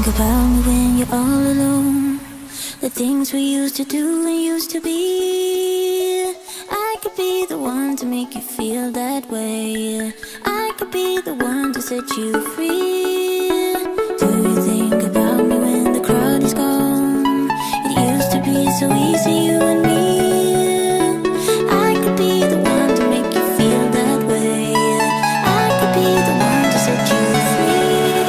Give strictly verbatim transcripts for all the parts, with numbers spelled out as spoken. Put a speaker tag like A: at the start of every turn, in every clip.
A: about me when you're all alone? The things we used to do and used to be. I could be the one to make you feel that way. I could be the one to set you free. Do you think about me when the crowd is gone? It used to be so easy, you and me. I could be the one to make you feel that way. I could be the one to set you free.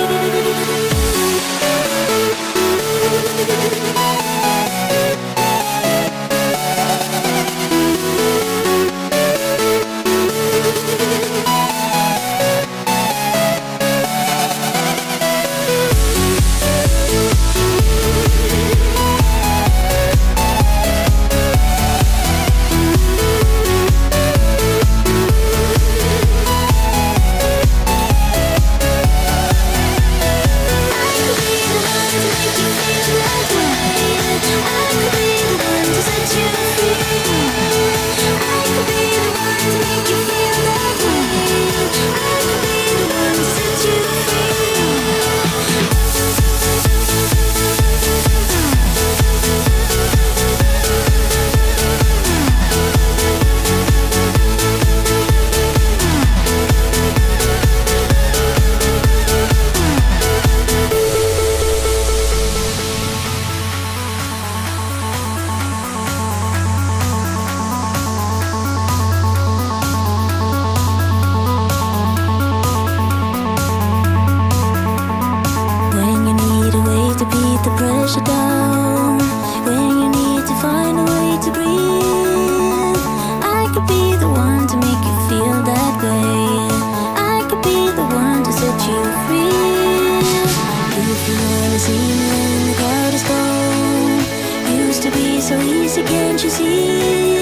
A: Down when you need to find a way to breathe. I could be the one to make you feel that way. I could be the one to set you free. If you wanna see me when the crowd is gone, used to be so easy, can't you see?